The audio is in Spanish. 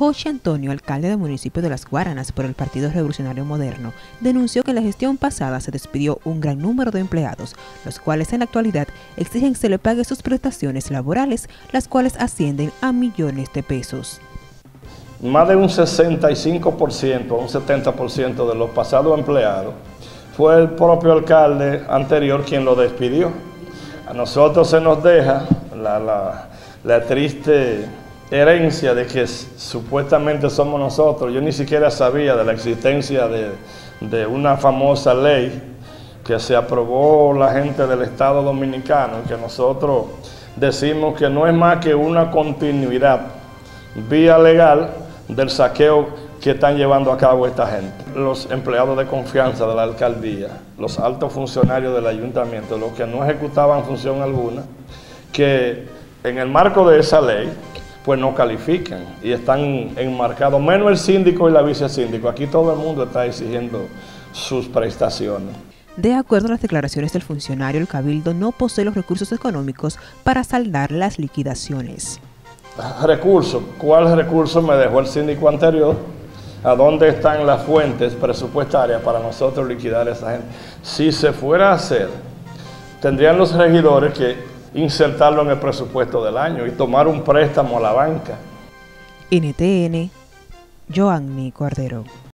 Jochi Antonio, alcalde del municipio de Las Guaranas por el Partido Revolucionario Moderno, denunció que en la gestión pasada se despidió un gran número de empleados, los cuales en la actualidad exigen que se le pague sus prestaciones laborales, las cuales ascienden a millones de pesos. Más de un 65% o un 70% de los pasados empleados fue el propio alcalde anterior quien lo despidió. A nosotros se nos deja la triste herencia de que supuestamente somos nosotros. Yo ni siquiera sabía de la existencia de una famosa ley que se aprobó la gente del Estado Dominicano, que nosotros decimos que no es más que una continuidad vía legal del saqueo que están llevando a cabo esta gente. Los empleados de confianza de la alcaldía, los altos funcionarios del ayuntamiento, los que no ejecutaban función alguna, que en el marco de esa ley, pues no califican y están enmarcados, menos el síndico y la vicesíndico. Aquí todo el mundo está exigiendo sus prestaciones. De acuerdo a las declaraciones del funcionario, el Cabildo no posee los recursos económicos para saldar las liquidaciones. ¿Recursos? ¿Cuál recurso me dejó el síndico anterior? ¿A dónde están las fuentes presupuestarias para nosotros liquidar a esa gente? Si se fuera a hacer, tendrían los regidores que insertarlo en el presupuesto del año y tomar un préstamo a la banca. NTN, Joanny Cordero.